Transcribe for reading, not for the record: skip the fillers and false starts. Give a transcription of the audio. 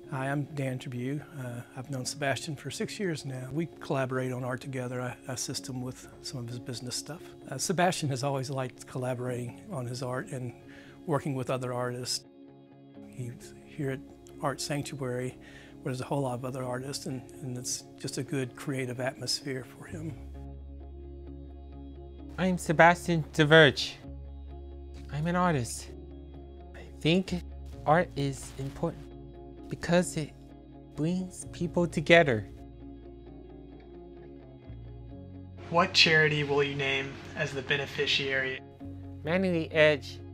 Hi, I'm Dan Tribune. I've known Sebastian for 6 years now. We collaborate on art together. I assist him with some of his business stuff. Sebastian has always liked collaborating on his art and working with other artists. He's here at Art Sanctuary where there's a whole lot of other artists, and it's just a good creative atmosphere for him. I'm Sebastian Duverge. I'm an artist. I think art is important because it brings people together. What charity will you name as the beneficiary? Man in the Edge